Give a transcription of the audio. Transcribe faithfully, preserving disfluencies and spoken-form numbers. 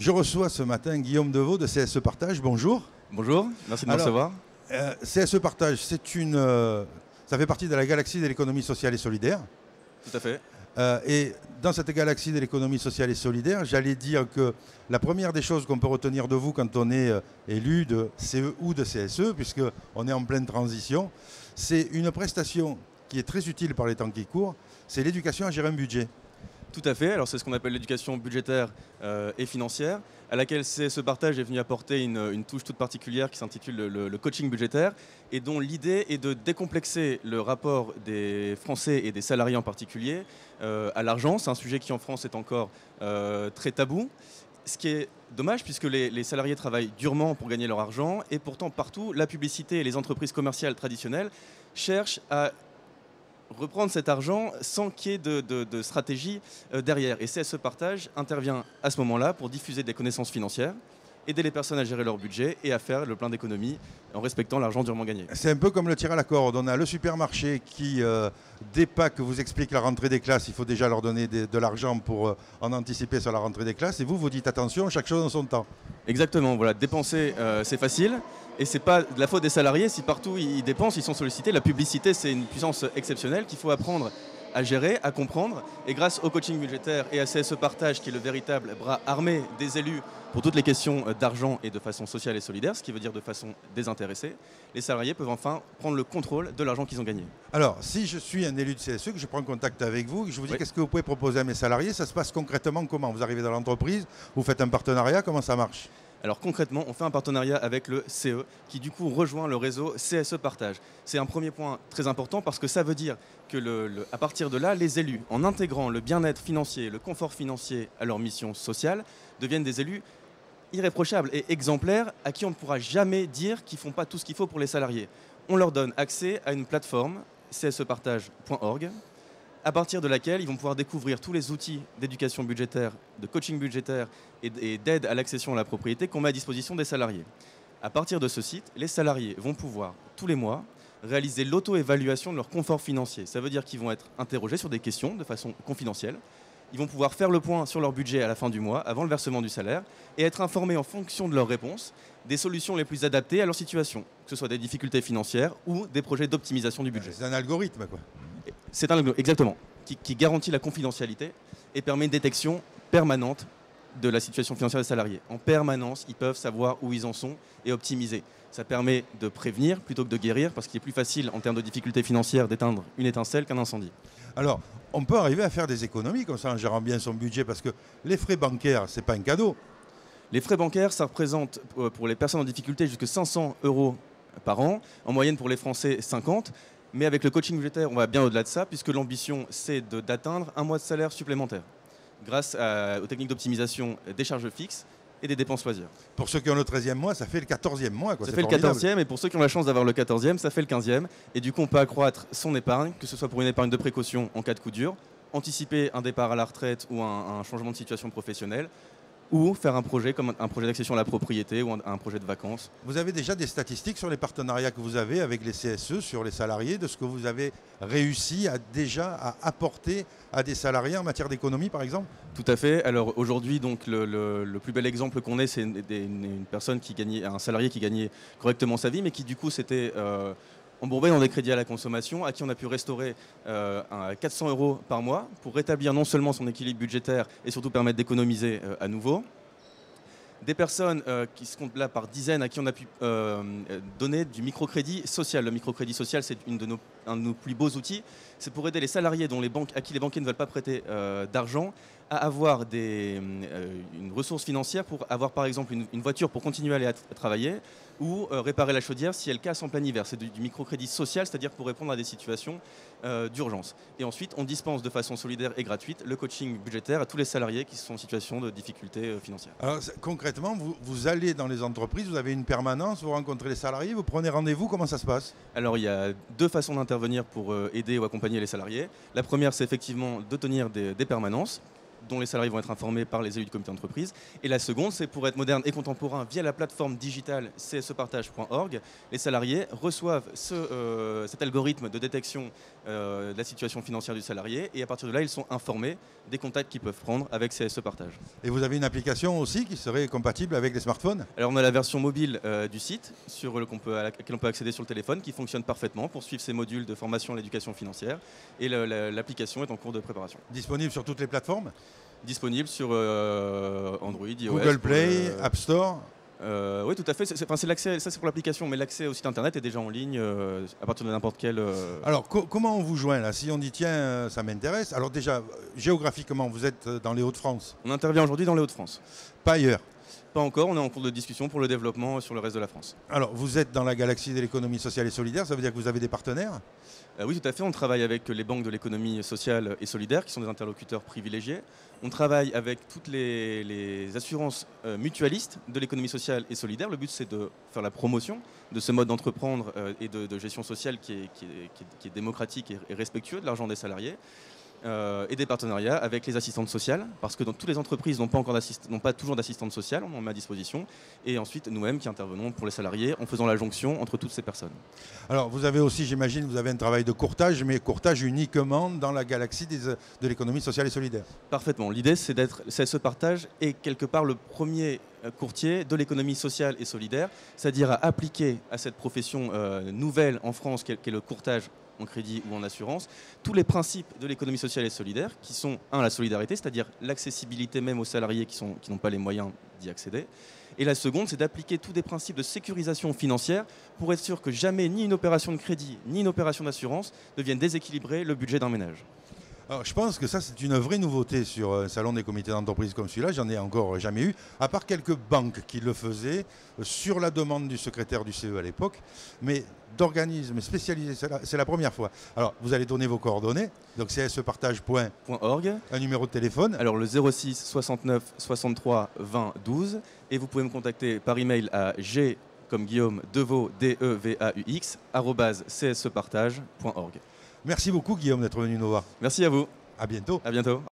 Je reçois ce matin Guillaume Deveau de C S E Partage. Bonjour. Bonjour, merci de me Alors, recevoir. Euh, C S E Partage, c'est une, euh, ça fait partie de la galaxie de l'économie sociale et solidaire. Tout à fait. Euh, et dans cette galaxie de l'économie sociale et solidaire, j'allais dire que la première des choses qu'on peut retenir de vous quand on est euh, élu de C E ou de C S E, puisqu'on est en pleine transition, c'est une prestation qui est très utile par les temps qui courent, c'est l'éducation à gérer un budget. Tout à fait. Alors c'est ce qu'on appelle l'éducation budgétaire euh, et financière, à laquelle C S E Partage est venu apporter une, une touche toute particulière qui s'intitule le, le- le coaching budgétaire, et dont l'idée est de décomplexer le rapport des Français et des salariés en particulier euh, à l'argent. C'est un sujet qui en France est encore euh, très tabou. Ce qui est dommage puisque les, les salariés travaillent durement pour gagner leur argent, et pourtant partout la publicité et les entreprises commerciales traditionnelles cherchent à reprendre cet argent sans qu'il y ait de, de- de stratégie euh, derrière. Et C S E Partage intervient à ce moment-là pour diffuser des connaissances financières, aider les personnes à gérer leur budget et à faire le plein d'économies en respectant l'argent durement gagné. C'est un peu comme le tir à la corde. On a le supermarché qui, euh, dès Pâques, vous explique la rentrée des classes. Il faut déjà leur donner des- de l'argent pour euh, en anticiper sur la rentrée des classes. Et vous, vous dites attention, chaque chose en son temps. Exactement, voilà, dépenser euh, c'est facile, et c'est pas de la faute des salariés si partout ils dépensent, ils sont sollicités. La publicité, c'est une puissance exceptionnelle qu'il faut apprendre à gérer, à comprendre, et grâce au coaching budgétaire et à C S E Partage, qui est le véritable bras armé des élus pour toutes les questions euh, d'argent et de façon sociale et solidaire, ce qui veut dire de façon désintéressée, les salariés peuvent enfin prendre le contrôle de l'argent qu'ils ont gagné. Alors, si je suis un élu de C S E, que je prends contact avec vous, que je vous dis Oui. qu'est-ce que vous pouvez proposer à mes salariés, ça se passe concrètement comment? Vous arrivez dans l'entreprise, vous faites un partenariat, comment ça marche? Alors concrètement, on fait un partenariat avec le C E, qui du coup rejoint le réseau C S E Partage. C'est un premier point très important parce que ça veut dire que le- le- à partir de là, les élus, en intégrant le bien-être financier, le confort financier à leur mission sociale, deviennent des élus irréprochables et exemplaires à qui on ne pourra jamais dire qu'ils ne font pas tout ce qu'il faut pour les salariés. On leur donne accès à une plateforme c s e partage point org, à partir de laquelle ils vont pouvoir découvrir tous les outils d'éducation budgétaire, de coaching budgétaire et d- et d'aide à l'accession à la propriété qu'on met à disposition des salariés. À partir de ce site, les salariés vont pouvoir, tous les mois, réaliser l'auto-évaluation de leur confort financier. Ça veut dire qu'ils vont être interrogés sur des questions de façon confidentielle. Ils vont pouvoir faire le point sur leur budget à la fin du mois, avant le versement du salaire, et être informés en fonction de leurs réponses des solutions les plus adaptées à leur situation, que ce soit des difficultés financières ou des projets d'optimisation du budget. C'est un algorithme, quoi. C'est un algorithme, exactement, qui, qui garantit la confidentialité et permet une détection permanente de la situation financière des salariés. En permanence, ils peuvent savoir où ils en sont et optimiser. Ça permet de prévenir plutôt que de guérir, parce qu'il est plus facile en termes de difficultés financières d'éteindre une étincelle qu'un incendie. Alors, on peut arriver à faire des économies comme ça en gérant bien son budget, parce que les frais bancaires, c'est pas un cadeau. Les frais bancaires, ça représente euh, pour les personnes en difficulté jusqu'à cinq cents euros par an, en moyenne pour les Français cinquante. Mais avec le coaching budgétaire, on va bien au-delà de ça, puisque l'ambition, c'est de- d'atteindre un mois de salaire supplémentaire, grâce à- aux techniques d'optimisation des charges fixes et des dépenses loisirs. Pour ceux qui ont le treizième mois, ça fait le quatorzième mois, quoi. Ça C'est fait le formidable. quatorzième, et pour ceux qui ont la chance d'avoir le quatorzième, ça fait le quinzième. Et du coup, on peut accroître son épargne, que ce soit pour une épargne de précaution en cas de coup dur, anticiper un départ à la retraite ou un, un changement de situation professionnelle, ou faire un projet comme un, un projet d'accession à la propriété ou un, un projet de vacances. Vous avez déjà des statistiques sur les partenariats que vous avez avec les C S E, sur les salariés, de ce que vous avez réussi à déjà à apporter à des salariés en matière d'économie, par exemple? Tout à fait. Alors aujourd'hui, donc le, le- le plus bel exemple qu'on ait, c'est une, des- une- une personne qui gagnait, un salarié qui gagnait correctement sa vie, mais qui du coup s'était euh, embourbé dans des crédits à la consommation, à qui on a pu restaurer euh, un quatre cents euros par mois pour rétablir non seulement son équilibre budgétaire et surtout permettre d'économiser euh, à nouveau. Des personnes euh, qui se comptent là par dizaines, à qui on a pu euh, donner du microcrédit social. Le microcrédit social, c'est une de nos- un de nos plus beaux outils. C'est pour aider les salariés dont les banques, à qui les banquiers ne veulent pas prêter euh, d'argent, à avoir des, euh, une ressource financière pour avoir par exemple une, une voiture pour continuer à aller à, à travailler, ou euh, réparer la chaudière si elle casse en plein hiver. C'est du, du microcrédit social, c'est-à-dire pour répondre à des situations euh, d'urgence. Et ensuite, on dispense de façon solidaire et gratuite le coaching budgétaire à tous les salariés qui sont en situation de difficulté euh, financière. Alors, c'est- concrètement, vous, vous allez dans les entreprises, vous avez une permanence, vous rencontrez les salariés, vous prenez rendez-vous, comment ça se passe? Alors il y a deux façons d'intervenir pour euh, aider ou accompagner les salariés. La première, c'est effectivement de tenir des, des permanences dont les salariés vont être informés par les élus du comité d'entreprise. Et la seconde, c'est pour être moderne et contemporain via la plateforme digitale c s e partage point org. Les salariés reçoivent ce, euh, cet algorithme de détection euh, de la situation financière du salarié et à partir de là, ils sont informés des contacts qu'ils peuvent prendre avec C S E Partage. Et vous avez une application aussi qui serait compatible avec les smartphones? Alors on a la version mobile euh, du site sur le, qu'on peut, à laquelle on peut accéder sur le téléphone qui fonctionne parfaitement pour suivre ces modules de formation à l'éducation financière et le, la, l'application est en cours de préparation. Disponible sur toutes les plateformes? Disponible sur euh, Android, iOS, Google Play, euh, App Store? Euh, oui, tout à fait. C'est, c'est, c'est l'accès, ça c'est pour l'application, mais l'accès au site internet est déjà en ligne euh, à partir de n'importe quel. Euh... Alors, co- comment on vous joint là? Si on dit tiens, euh, ça m'intéresse. Alors déjà, géographiquement, vous êtes dans les Hauts-de-France? On intervient aujourd'hui dans les Hauts-de-France. Pas ailleurs? Pas encore, on est en cours de discussion pour le développement sur le reste de la France. Alors, vous êtes dans la galaxie de l'économie sociale et solidaire, ça veut dire que vous avez des partenaires? Euh, oui, tout à fait. On travaille avec les banques de l'économie sociale et solidaire, qui sont des interlocuteurs privilégiés. On travaille avec toutes les, les assurances euh, mutualistes de l'économie sociale et solidaire. Le but, c'est de faire la promotion de ce mode d'entreprendre euh, et de, de gestion sociale qui est, qui est, qui est, qui est démocratique et, et respectueux de l'argent des salariés. Euh, et des partenariats avec les assistantes sociales, parce que dans toutes les entreprises n'ont pas, encore n'ont pas toujours d'assistantes sociales, on en met à disposition, et ensuite nous-mêmes qui intervenons pour les salariés en faisant la jonction entre toutes ces personnes. Alors vous avez aussi, j'imagine, vous avez un travail de courtage, mais courtage uniquement dans la galaxie des, de l'économie sociale et solidaire. Parfaitement. L'idée, c'est d'être, C S E Partage est quelque part le premier courtier de l'économie sociale et solidaire, c'est-à-dire à appliquer à cette profession euh, nouvelle en France, qu'est, qu'est le courtage en crédit ou en assurance, tous les principes de l'économie sociale et solidaire, qui sont, un, la solidarité, c'est-à-dire l'accessibilité même aux salariés qui, sont, qui n'ont pas les moyens d'y accéder. Et la seconde, c'est d'appliquer tous des principes de sécurisation financière pour être sûr que jamais ni une opération de crédit, ni une opération d'assurance ne viennent déséquilibrer le budget d'un ménage. Alors, je pense que ça, c'est une vraie nouveauté sur un salon des comités d'entreprise comme celui-là. J'en ai encore jamais eu, à part quelques banques qui le faisaient sur la demande du secrétaire du C E à l'époque. Mais d'organismes spécialisés, c'est la, c'est la première fois. Alors, vous allez donner vos coordonnées. Donc, c s e partage point org. Un numéro de téléphone. Alors, le zéro six soixante-neuf soixante-trois vingt douze. Et vous pouvez me contacter par email à g comme Guillaume Devaux, D E V A U X, arobase c s e partage point org. Merci beaucoup, Guillaume, d'être venu nous voir. Merci à vous. À bientôt. À bientôt.